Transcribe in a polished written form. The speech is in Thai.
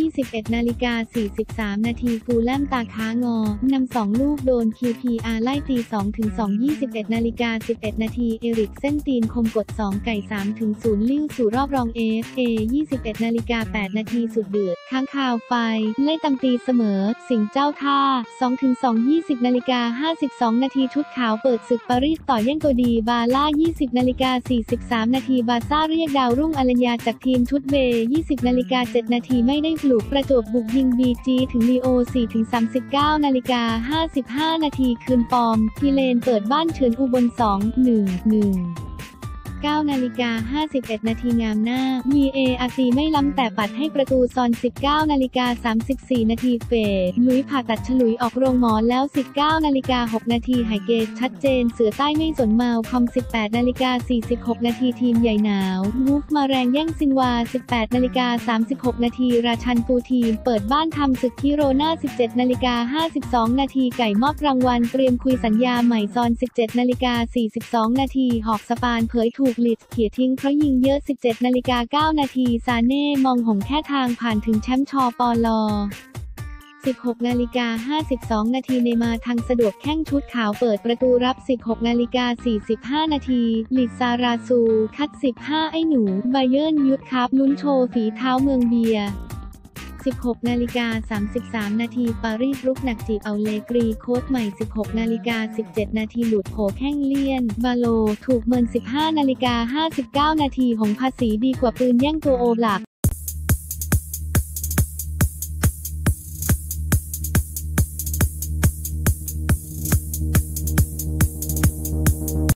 21:43 นาทีฟูลแลมตาค้างอนำ2ลูกโดน QPR ไล่ตี 2-2 21:11 นาทีเอริกเส้นตีนคมกด2ไก่ 3-0 ลิ่วสู่รอบรอง FA 21:08 นาทีสุดเดือดค้างคาวไฟไล่ตามตีเสมอสิงห์เจ้าท่า 2-2 20:52 นาทีชุดขาวเปิดศึกปารีสต่อแย่งตัวดีบาล่า 20:43 นาทีบาซ่าเรียกดาวรุ่งอลัญญาจากทีมชุดเบ 20:07 นาทีไม่ได้ปลุกประจวบบุกยิง BG ถึงลีโอ 4-39:55 นาทีคืนปอมพีเลนเปิดบ้านเฉือนอุบล 2-1 9:51 นาทีงามหน้า VAR ไม่ล้ำแต่ปัดให้ประตูซอน 19:34 นาทีเฟดลุยผ่าตัดฉลุยออกโรงหมอแล้ว 19:06 นาทีไฮเกตชัดเจนเสือใต้ไม่สนเมาคอม 18:46 นาทีทีมใหญ่หนาววูฟมาแรงแย่งซินวา 18:36 นาทีราชันฟูทีมเปิดบ้านทำศึกคิโรนา 17:52 นาทีไก่มอบรางวัลเตรียมคุยสัญญาใหม่ซอน 17:42 นาทีหอกสปานเผยถูกลิดเขี่ยทิ้งเพราะยิงเยอะ 17:09 นาทีซาเน่มองหงแค่ทางผ่านถึงแชมป์ชปล16:52 นาทีเนมาทางสะดวกแข้งชุดขาวเปิดประตูรับ 16:45 นาทีลิซาราซูคัด 15 ไอ้หนูบาเยิร์นยุทธคัพลุ้นโชว์ฝีเท้าเมืองเบียร์16:33 นาทีปารีสรุกหนักจีบเอาเลกรีโค้ชใหม่ 16:17 นาทีหลุดโผแข้งเลี่ยนบาโลถูกเมิน 15:59 นาทีหงภาษีดีกว่าปืนแย่งตัวโอหลัก